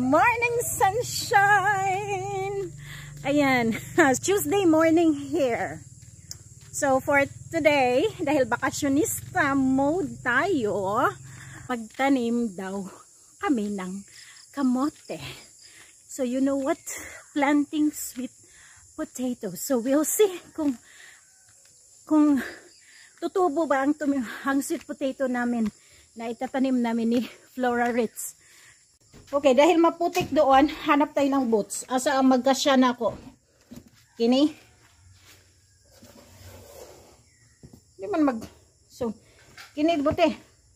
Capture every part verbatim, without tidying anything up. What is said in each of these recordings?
morning sunshine! Ayan, Tuesday morning here. So for today, dahil bakasyonista mode tayo, magtanim daw kami ng kamote. So you know what? Planting sweet potatoes. So we'll see kung kung tutubo ba ang, ang sweet potato namin na itatanim namin ni Flora Ritz. Okay, dahil maputik doon, hanap tayo ng boots. Asa ang magkasya na ako. Kini. Hindi man mag... So, kini buti.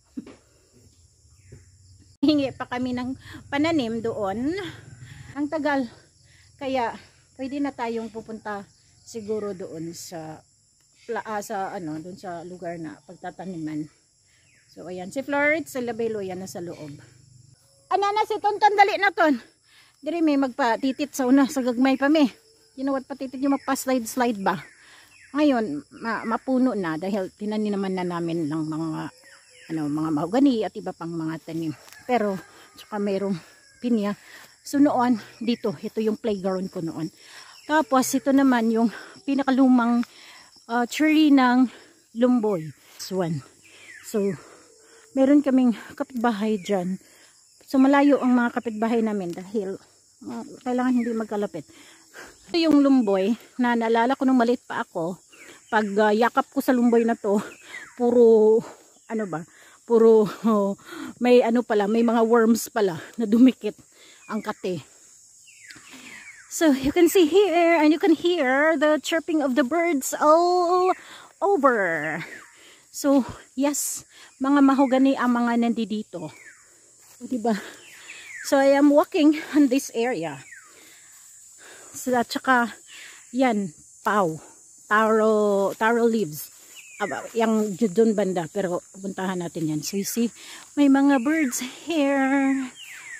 Hingi pa kami ng pananim doon. Ang tagal. Kaya, pwede na tayong pupunta siguro doon sa... Uh, sa ano, doon sa lugar na pagtataniman. So, ayan. Si Florid, sa labelo, yan na sa loob. Ano na si Tonton, dali na ton. Diri may magpatitit sa una, sa gagmay pa may. You know what, patitit yung magpa-slide-slide ba? Ngayon, ma mapuno na dahil tinanim naman na namin ng mga, ano, mga mahogani at iba pang mga tanim. Pero, tsaka mayroong pinya. So, noon, dito, ito yung playground ko noon. Tapos, ito naman yung pinakalumang uh, tree ng Lumboy. This one. So, meron kaming kapitbahay dyan. So malayo ang mga kapitbahay namin dahil uh, kailangan hindi magkalapit. Ito yung lumboy na naalala ko nung maliit pa ako. Pag uh, yakap ko sa lumboy na to, puro ano ba? Puro oh, may ano pala, may mga worms pala na dumikit ang kate. So you can see here and you can hear the chirping of the birds all over. So yes, mga mahogani ang mga nandito. Diba? So I am walking on this area. So at saka yan, pau, taro, taro leaves. Aba, yung doon banda, pero puntahan natin yan. So you see, may mga birds here.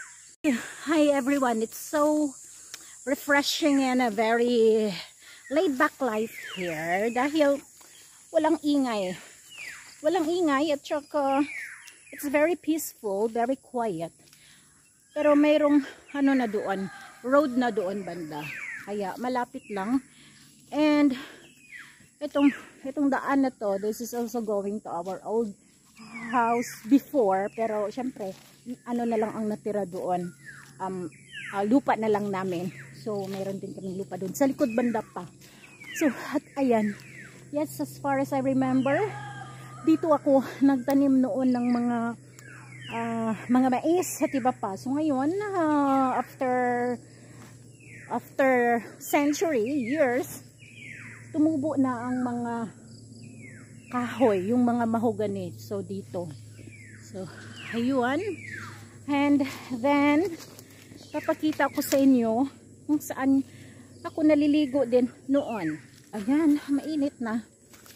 Hi everyone, it's so refreshing and a very laid back life here dahil walang ingay. Walang ingay at saka it's very peaceful, very quiet. Pero mayroong ano na doon, road na doon banda. Kaya malapit lang. And itong itong daan na to, this is also going to our old house before, pero syempre ano na lang ang natira doon. Um uh, lupa na lang namin. So mayroon din kaming lupa doon sa likod banda pa. So at ayan. Yes, as far as I remember, dito ako nagtanim noon ng mga uh, mga mais at iba pa. So ngayon, uh, after after century years, tumubo na ang mga kahoy, yung mga mahogani. So dito. So ayun. And then papakita ko sa inyo kung saan ako naliligo din noon. Ayan, mainit na.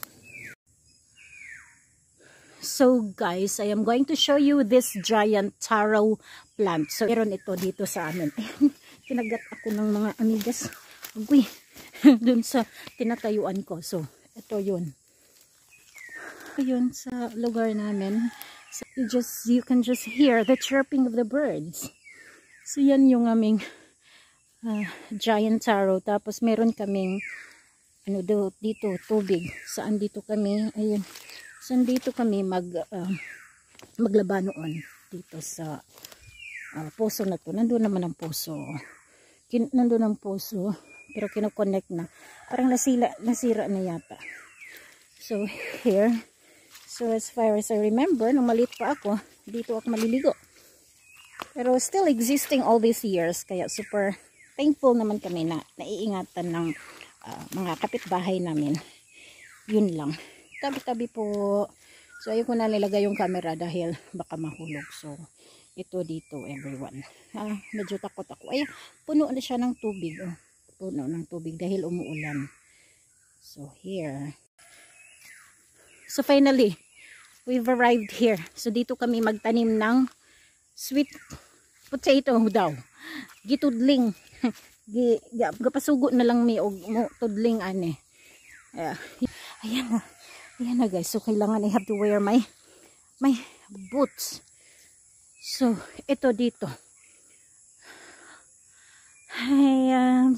So guys, I am going to show you this giant taro plant. So meron ito dito sa amin. Kinagat ako ng mga amigas. Uy, dun sa tinatayuan ko. So ito yun. Ayun sa lugar namin. So you just you can just hear the chirping of the birds. So yan yung aming uh, giant taro. Tapos meron kaming ano do, dito tubig. Saan dito kami? Ayun. So dito kami mag uh, maglaba noon dito sa uh, poso na to. Nandoon naman ang poso. Kin nandoon ang poso pero kino-connect na. Parang nasila nasira na yata. So here. So as far as I remember, nung maliit pa ako, dito ako maliligo. Pero still existing all these years, kaya super thankful naman kami na naiingatan ng uh, mga kapitbahay namin. Yun lang. Tabi-tabi po. So ayun ko na nilagay yung camera dahil baka mahulog. So ito dito everyone. Ah, medyo takot ako. Ay, puno na siya ng tubig. Oh. Puno ng tubig dahil umuulan. So here. So finally, we've arrived here. So dito kami magtanim ng sweet potato daw. Gitudling. Gi gapasugo na lang mi og tudling ane. Uh, ayan na. Ayan na guys. So kailangan I have to wear my my boots. So ito dito.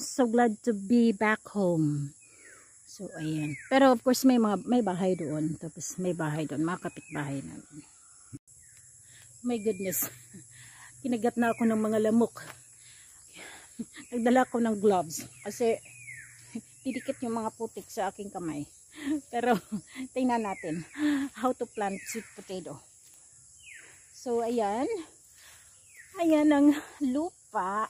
so glad to be back home. So, ayan. Pero, of course, may mga, may bahay doon. Tapos, may bahay doon. Mga kapitbahay namin. My goodness. Kinagat na ako ng mga lamok. Nagdala ko ng gloves. Kasi, didikit yung mga putik sa aking kamay. Pero, tingnan natin. How to plant sweet potato. So, ayan. Ayan ang lupa.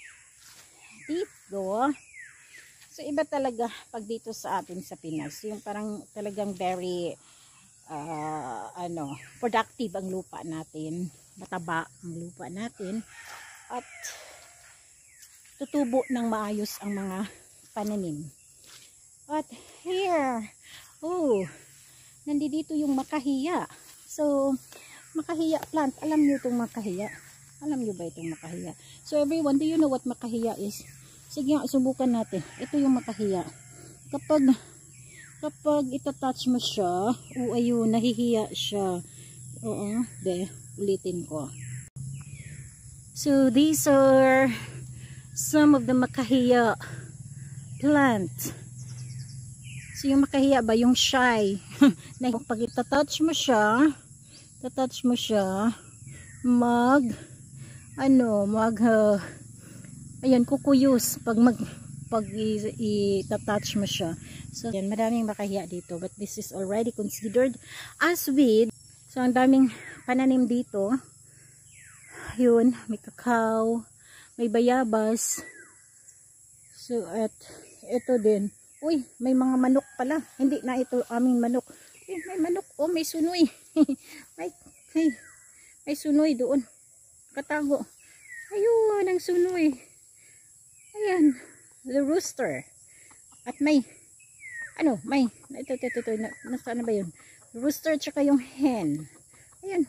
Dito. So, iba talaga pag dito sa atin sa Pinas. Yung parang talagang very, uh, ano, productive ang lupa natin. Mataba ang lupa natin. At, tutubo ng maayos ang mga pananim. At, here, oh, nandito yung makahiya. So, makahiya plant. Alam niyo itong makahiya? Alam niyo ba itong makahiya? So, everyone, do you know what makahiya is? Sige nga, subukan natin. Ito yung makahiya. Kapag, kapag itatouch mo siya, o ayun, nahihiya siya. Oo, de, ulitin ko. So, these are some of the makahiya plant. So, yung makahiya ba, yung shy, na pag itatouch mo siya, itatouch mo siya, mag, ano, mag, uh, ayan, kukuyos pag mag pag i-touch mo siya. So, yan, maraming makahiya dito. But this is already considered as weed. So, ang daming pananim dito. Yun, may kakao, may bayabas. So, at ito din. Uy, may mga manok pala. Hindi na ito aming manok. Uy, may manok. Oh, may sunoy. may, may, may sunoy doon. Katago. Ayun, ang sunoy. Ayan, the rooster. At may, ano, may, ito, ito, ito, ito, nasaan na ba yun? Rooster tsaka yung hen. Ayan.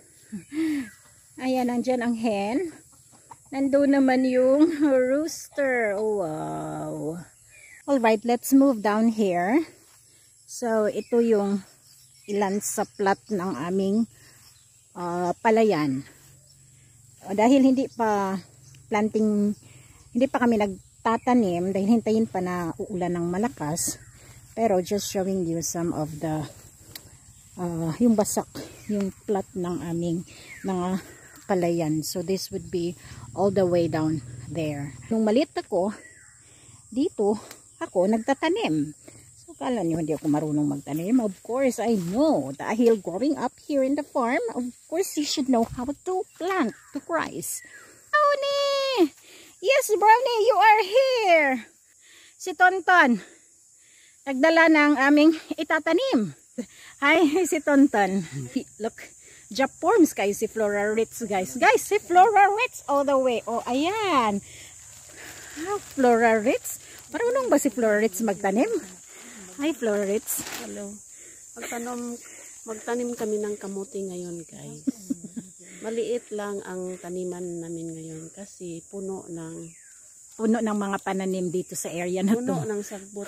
Ayan, nandyan ang hen. Nandun naman yung rooster. Oh, wow. Alright, let's move down here. So, ito yung ilan sa plot ng aming uh, palayan. O, dahil hindi pa planting, hindi pa kami nagtatanim dahil hintayin pa na uulan ng malakas, pero just showing you some of the uh, yung basak, yung plot ng aming mga palayan. So this would be all the way down there. Nung maliit ako dito, ako nagtatanim. So kala nyo hindi ako marunong magtanim? Of course I know, dahil growing up here in the farm, of course you should know how to plant, to rice. Brownie! Yes, Brownie, you are here! Si Tonton, nagdala ng aming itatanim. Hi, si Tonton. Look, Japorms kayo si Flora Ritz, guys. Guys, si Flora Ritz all the way. Oh, ayan. Ah, Flora Ritz. Marunong ba si Flora Ritz magtanim? Hi, Flora Ritz. Hello. Magtanim, magtanim kami ng kamuti ngayon, guys. Maliit lang ang taniman namin ngayon kasi puno ng puno ng mga pananim dito sa area na puno to. ng sagbot.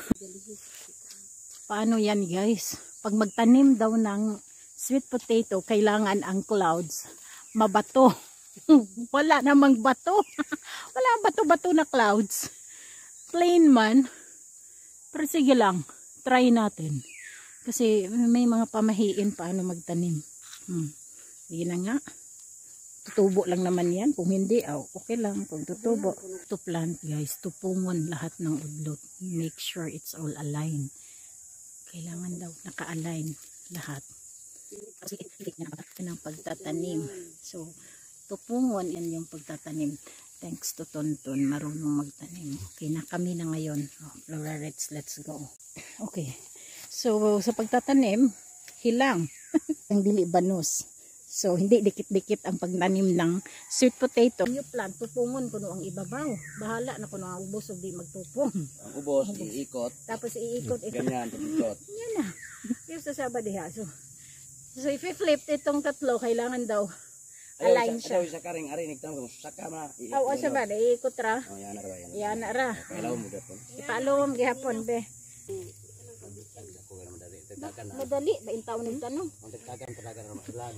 Paano yan, guys? Pag magtanim daw ng sweet potato, kailangan ang clouds mabato. Wala namang bato. Wala bato-bato na clouds. Plain man. Pero sige lang, try natin. Kasi may mga pamahiin paano magtanim. Hmm. Hindi na nga. Tutubo lang naman yan. Kung hindi, oh, okay lang. Kung tutubo. To plant, guys. Tupungon lahat ng udlot. Make sure it's all aligned. Kailangan daw naka-align lahat. Kasi yan ang pagtatanim. So, tupungon yan yung pagtatanim. Thanks to Tonton. Marunong magtanim. Okay na kami na ngayon. Oh, Flora Ritz, let's go. Okay. So, sa pagtatanim, hilang. Ang dili banus. So, hindi dikit-dikit ang pagtanim ng sweet potato. Yung plant, tupungon kuno ang ibabaw. Bahala na kuno ang ubos o di magtupong. Ang ubos, iikot. Tapos iikot ito. Ganyan, ikot. Yan na. Yung sasaba diha. So, so if i-flip itong tatlo, kailangan daw align siya. Ayaw sa karing ari, nagtanong kung saka ma. Aw, asa ba? Iikot ra. Oh, yan na ra. Yan na ra. Kailaw mo gapon. Ipaalom gihapon, be. Madali, ba yung taon ng tanong? Ang tagtagan, tagtagan na mailan.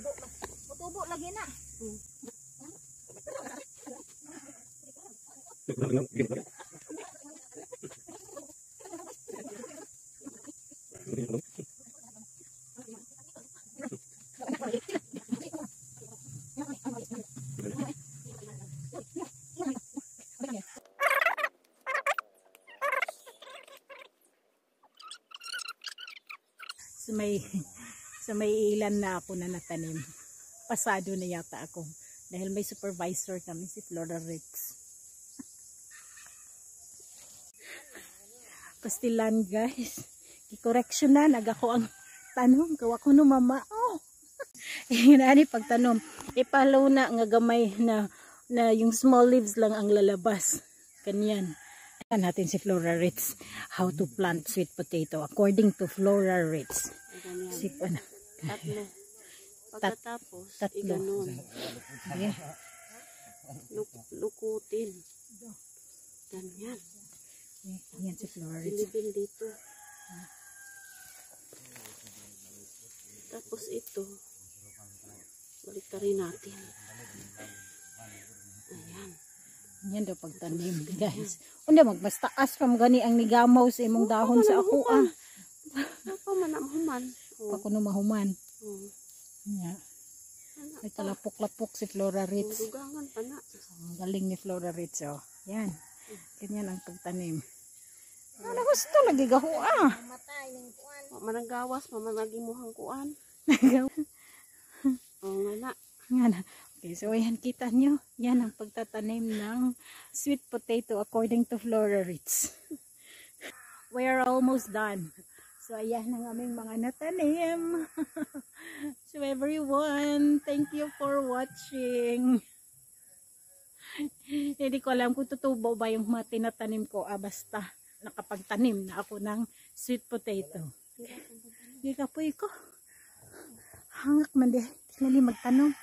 Tutubo lagi na. Sa may, sa may ilan na ako na natanim. Pasado na yata ako. Dahil may supervisor kami, si Flora Ritz. Pastilan guys. I-correction na. Nagako ang tanom. Gawa ko no mama. Oh. Hinani pagtanom. Ipalaw na nga gamay na, na yung small leaves lang ang lalabas. Kanyan. Ayan natin si Flora Ritz. How to plant sweet potato according to Flora Ritz. Ganyan. Si, ano, Tatlo. Pagkatapos, tatlo. iganon. yeah. Luk lukutin. Ganyan. Yan si Flora Ritz. Ilibin dito. Tapos ito, balik rin natin. Ayan. Yan daw pagtanim guys. Unda magmas taas kam gani ang nigamaw sa imong dahon sa ako ah. Ako manamhuman. Oh. Ako no mahuman. Oh. Yeah. May talapok-lapok si Flora Ritz. Dugangan pa na. Ang galing ni Flora Ritz oh. Yan. Ganyan ang pagtanim. Ano gusto lagi gaho ah. Managawas, mamanagi mo hang kuan. Oh, nga na. Yan. Okay, so ayan kita nyo. Yan ang pagtatanim ng sweet potato according to Flora Ritz. We are almost done. So ayan ang aming mga natanim. So everyone, thank you for watching. Hindi ko alam kung tutubo ba yung mga tinatanim ko. Ah, basta nakapagtanim na ako ng sweet potato. Hindi ka po ko. Hangak man di. Hindi magtanom.